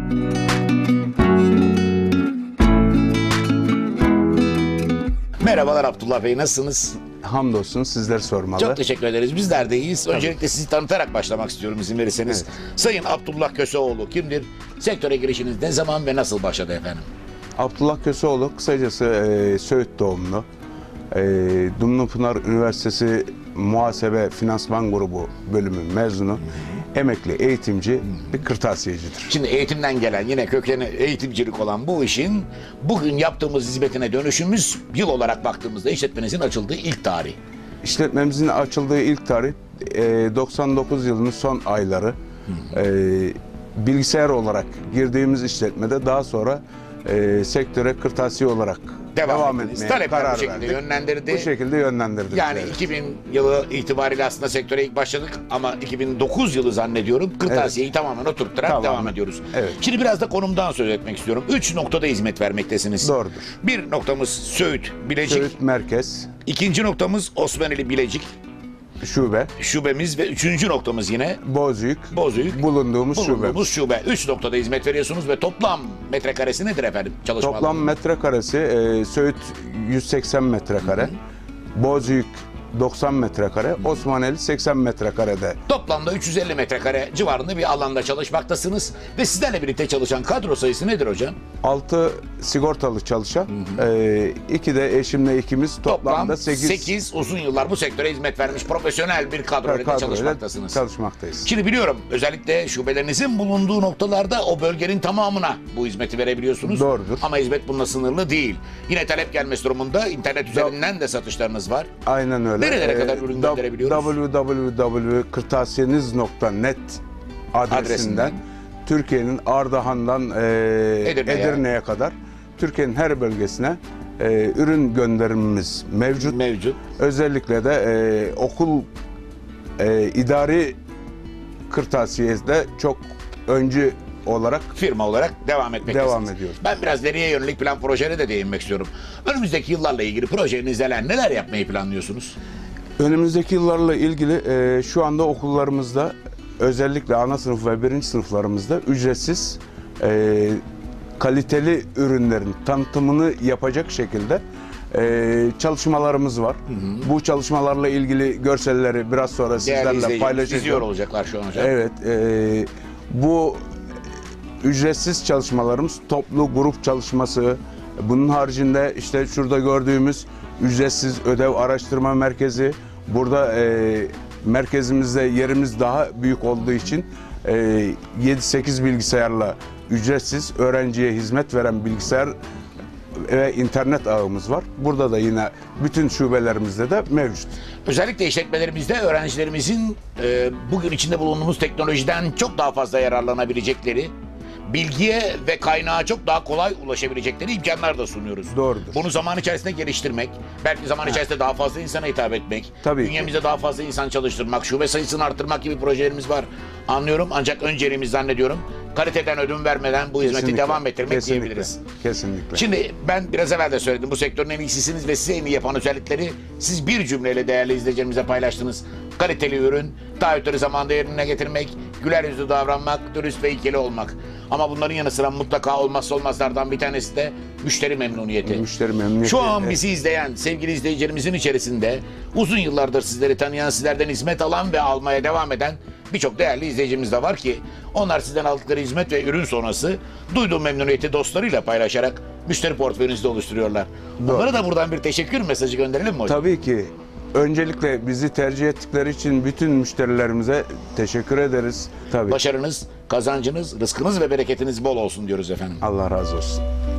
Merhabalar Abdullah Bey, nasılsınız? Hamdolsun, sizler sormalı. Çok teşekkür ederiz. Bizler de iyiyiz. Öncelikle sizi tanıtarak başlamak istiyorum izin verirseniz. Evet. Sayın Abdullah Köseoğlu kimdir? Sektöre girişiniz ne zaman ve nasıl başladı efendim? Abdullah Köseoğlu kısacası Söğüt doğumlu. Dumlupınar Üniversitesi Muhasebe Finansman Grubu bölümü mezunu. Emekli eğitimci, bir kırtasiyecidir. Şimdi eğitimden gelen, yine kökeni eğitimcilik olan bu işin bugün yaptığımız hizmetine dönüşümüz, yıl olarak baktığımızda işletmenizin açıldığı ilk tarih. İşletmemizin açıldığı ilk tarih 99 yılının son ayları. Bilgisayar olarak girdiğimiz işletmede daha sonra sektöre kırtasiye olarak devam etmeye Talepler karar bu şekilde verdik. yönlendirdi. Bu şekilde yönlendirdik. Yani evet. 2000 yılı itibariyle aslında sektöre ilk başladık ama 2009 yılı zannediyorum kırtasiyeyi tamamen oturtturarak Tamamen. devam ediyoruz. Evet. Şimdi biraz da konumdan söz etmek istiyorum. 3 noktada hizmet vermektesiniz. Doğrudur. Bir noktamız Söğüt, Bilecik. Söğüt Merkez, İkinci noktamız Osmaneli Bilecik şube, şubemiz ve üçüncü noktamız yine Bozüyük, Bozüyük. bulunduğumuz şube. 3 noktada hizmet veriyorsunuz ve toplam metrekaresi nedir efendim çalışma Toplam alanı? metrekaresi Söğüt 180 metrekare, Bozüyük 90 metrekare, Osmaneli 80 metrekarede. Toplamda 350 metrekare civarında bir alanda çalışmaktasınız ve sizlerle birlikte çalışan kadro sayısı nedir hocam? 6 sigortalı çalışan, 2 de eşimle ikimiz toplamda 8 uzun yıllar bu sektöre hizmet vermiş profesyonel bir kadroyla çalışmaktasınız. çalışmaktayız. Şimdi biliyorum özellikle şubelerinizin bulunduğu noktalarda o bölgenin tamamına bu hizmeti verebiliyorsunuz. Doğrudur. Ama hizmet bununla sınırlı değil. Yine talep gelmesi durumunda internet üzerinden de satışlarınız var. Aynen öyle. Nerelere kadar ürün gönderebiliyoruz? www.kırtasiyeniz.net adresinden Türkiye'nin Ardahan'dan Edirne'ye kadar Türkiye'nin her bölgesine ürün gönderimimiz mevcut. Özellikle de okul idari kırtasiyede çok öncü olarak firma olarak devam etmektesiniz. ediyoruz. Ben biraz ileriye yönelik plan projelere de değinmek istiyorum. Önümüzdeki yıllarla ilgili projeniz neler yapmayı planlıyorsunuz? Önümüzdeki yıllarla ilgili şu anda okullarımızda özellikle ana sınıf ve birinci sınıflarımızda ücretsiz kaliteli ürünlerin tanıtımını yapacak şekilde çalışmalarımız var. Bu çalışmalarla ilgili görselleri biraz sonra sizlerle paylaşacağım. İzliyor olacaklar şu an hocam. Evet. Bu ücretsiz çalışmalarımız toplu grup çalışması. Bunun haricinde işte şurada gördüğümüz ücretsiz ödev araştırma merkezi. Burada merkezimizde yerimiz daha büyük olduğu için 7-8 bilgisayarla ücretsiz öğrenciye hizmet veren bilgisayar ve internet ağımız var. Burada da yine bütün şubelerimizde de mevcut. Özellikle işletmelerimizde öğrencilerimizin bugün içinde bulunduğumuz teknolojiden çok daha fazla yararlanabilecekleri, bilgiye ve kaynağa çok daha kolay ulaşabilecekleri imkanlar da sunuyoruz. Doğrudur. Bunu zaman içerisinde geliştirmek, belki zaman içerisinde daha fazla insana hitap etmek, Tabii ki. bünyemizde daha fazla insan çalıştırmak, şube sayısını arttırmak gibi projelerimiz var. Anlıyorum ancak önceliğimiz zannediyorum kaliteden ödün vermeden bu hizmeti Kesinlikle. devam ettirmek diyebiliriz. Kesinlikle. Şimdi ben biraz evvel de söyledim, bu sektörün en iyisisiniz ve size en iyi yapan özellikleri siz bir cümleyle değerli izleyicilerimize paylaştınız. Kaliteli ürün, taahhütleri zamanında yerine getirmek, güler yüzlü davranmak, dürüst ve ilkeli olmak. Ama bunların yanı sıra mutlaka olmazsa olmazlardan bir tanesi de müşteri memnuniyeti. Müşteri memnuniyeti. Şu an bizi izleyen sevgili izleyicilerimizin içerisinde uzun yıllardır sizleri tanıyan, sizlerden hizmet alan ve almaya devam eden birçok değerli izleyicimiz de var ki onlar sizden aldıkları hizmet ve ürün sonrası duyduğu memnuniyeti dostlarıyla paylaşarak müşteri portföyünüzü oluşturuyorlar. Onlara da buradan bir teşekkür mesajı gönderelim mi hocam? Tabii ki. Öncelikle bizi tercih ettikleri için bütün müşterilerimize teşekkür ederiz. Tabii. Başarınız, kazancınız, rızkınız ve bereketiniz bol olsun diyoruz efendim. Allah razı olsun.